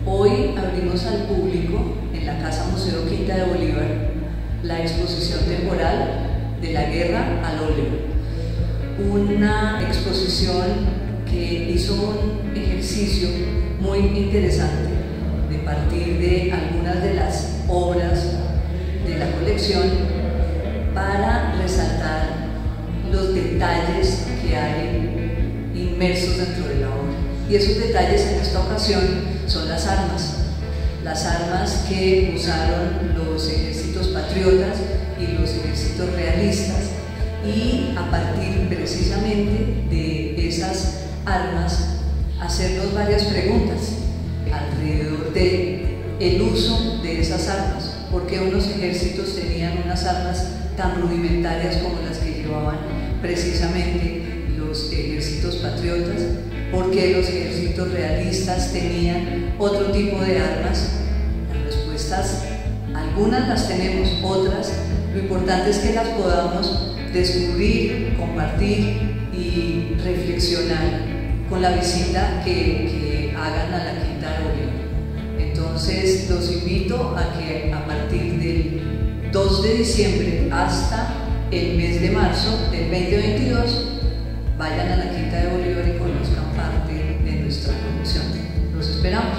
Hoy abrimos al público en la Casa Museo Quinta de Bolívar la exposición temporal de la guerra al óleo. Una exposición que hizo un ejercicio muy interesante de partir de algunas de las obras de la colección para resaltar los detalles que hay inmersos dentro de la obra. Y esos detalles en esta ocasión son las armas que usaron los ejércitos patriotas y los ejércitos realistas, y a partir precisamente de esas armas hacernos varias preguntas alrededor del uso de esas armas. ¿Por qué unos ejércitos tenían unas armas tan rudimentarias como las que llevaban precisamente los ejércitos patriotas? ¿Por qué los ejércitos realistas tenían otro tipo de armas? Las respuestas, algunas las tenemos, otras, lo importante es que las podamos descubrir, compartir y reflexionar con la visita que hagan a la Quinta de Bolívar. Entonces los invito a que a partir del 2 de diciembre hasta el mes de marzo del 2022 vayan a la Quinta de Bolívar y conozcan parte de nuestra colección. Los esperamos.